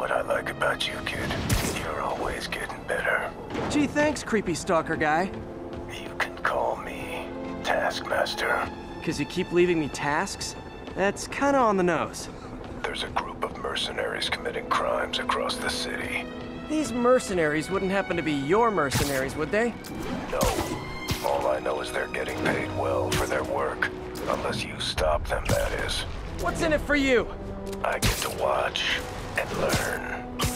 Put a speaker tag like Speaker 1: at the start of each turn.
Speaker 1: what I like about you, kid. You're always getting better.
Speaker 2: Gee, thanks, creepy stalker guy.
Speaker 1: You can call me Taskmaster.
Speaker 2: 'Cause you keep leaving me tasks? That's kinda on the nose.
Speaker 1: There's a group of mercenaries committing crimes across the city.
Speaker 2: These mercenaries wouldn't happen to be your mercenaries, would they?
Speaker 1: No. All I know is they're getting paid well for their work. Unless you stop them, that is.
Speaker 2: What's in it for you?
Speaker 1: I get to watch and learn.